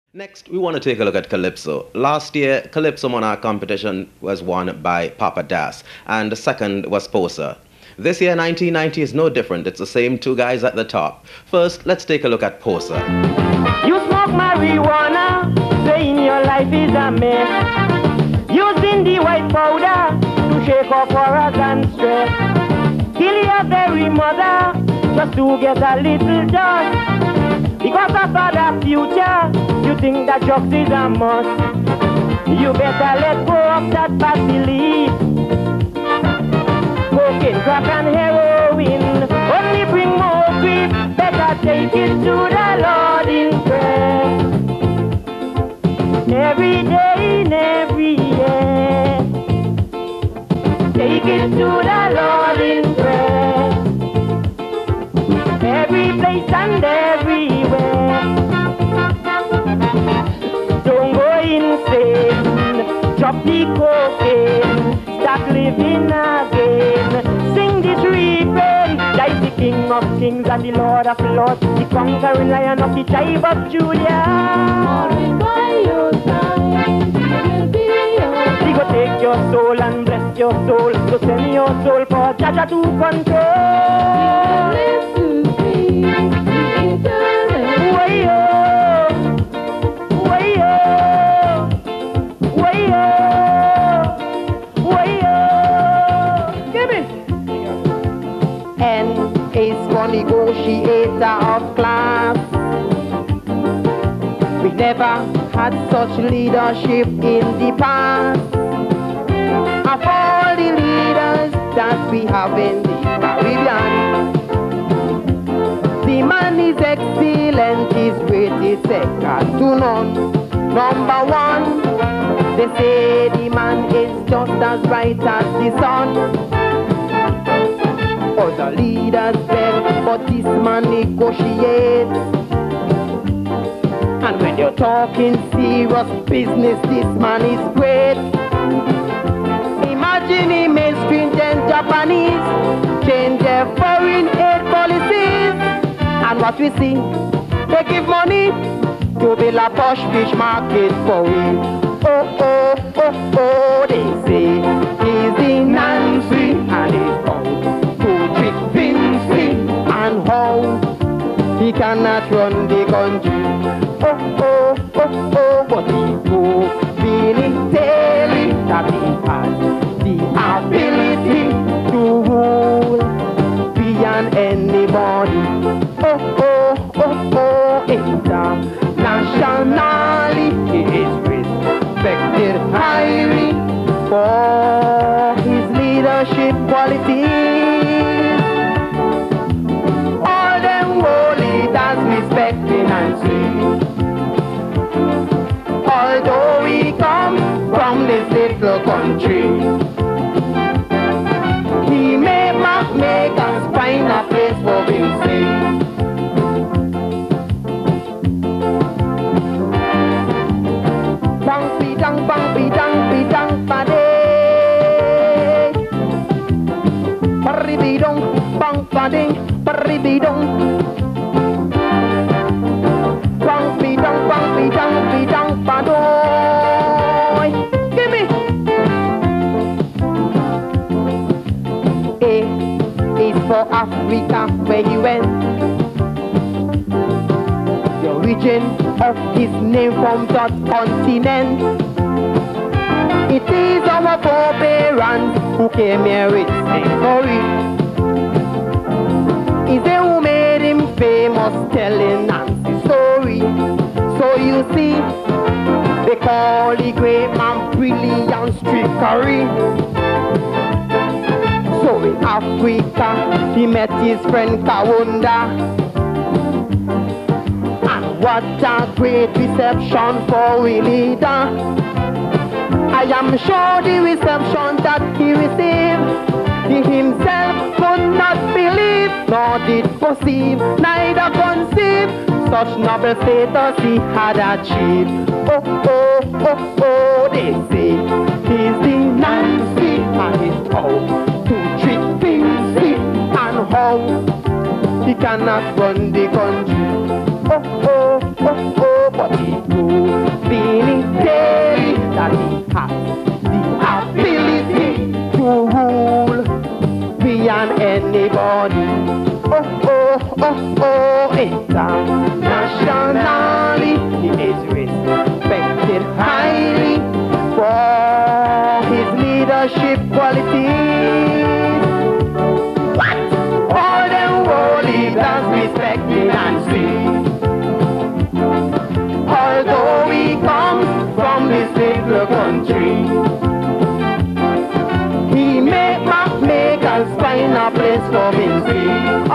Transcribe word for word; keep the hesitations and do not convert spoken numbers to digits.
Next, we want to take a look at Calypso. Last year, Calypso Monarch competition was won by Papa Das, and the second was Posa. This year, nineteen ninety, is no different. It's the same two guys at the top. First, let's take a look at Posa. You smoke marijuana, saying your life is a mess. Using the white powder to shake off horrors and stress. Kill your very mother just to get a little dust. Because of the future, you think that drugs is a must. You better let go of that bad belief. Cocaine, crack and heroin only bring more grief. Better take it to the Lord in prayer. Every day and every year, take it to the Lord in prayer. Every place and everywhere. Don't go insane, drop the cocaine, start living again. Sing this refrain, like the King of Kings and the Lord of Lords, the conquering Lion of the tribe of Judah. Always by your side, he will be your. He go take your soul and bless your soul, so send your soul for Jaja to control. He will live to see the eternal. Way-oh, way-oh, way-oh, way-oh. Give me. N is for negotiator of class. We never had such leadership in the past. Of all the leaders that we have in the Caribbean, the man is excellent, he's rated second to none. Number one, they say the man is just as bright as the sun. Other leaders beg, but this man negotiates. And when you're talking serious business, this man is great. Imagine him in stringent Japanese, change their foreign aid policies. And what we see, they give money to build a posh fish market for we. Oh, oh, oh, oh, they say he's the Nancy and he's out to trick Vinci. And how he cannot run the country. Oh, oh, oh, oh, but he go really telling that he has the ability to rule beyond anybody. Oh, oh, oh, oh, internationally he is respected highly for his leadership qualities. All them world leaders respect him and see. Although we come from this little country, he may not make us find a place for him stay. Bang be dang, bang be dang, be dang ba day. Barry be dong, bang ba ding, barry be dong. Bang be dang, bang be dang, be dang ba doy. Give me. A is for Africa, where he went. The origin of his name from that continent. It is our forebearers who came here with slavery. Is it who made him famous, telling Nancy's story? So you see, they call the great man brilliant trickery. So in Africa, he met his friend Kaunda. And what a great reception for a leader. I am sure the reception that he received, he himself could not believe, nor did perceive, neither conceive, such noble status he had achieved. Oh, oh, oh, oh, they say, he's the Nancy and he's out to trick Vinci. And how he cannot run the country. Oh, oh, oh, oh, but he proving daily that he has the ability to rule beyond anybody. Oh, oh, oh, oh, internationally he is respected highly for his leadership qualities. What? All them world leaders respect him and see. Although he comes from this little country, he may not make us find a place for him free.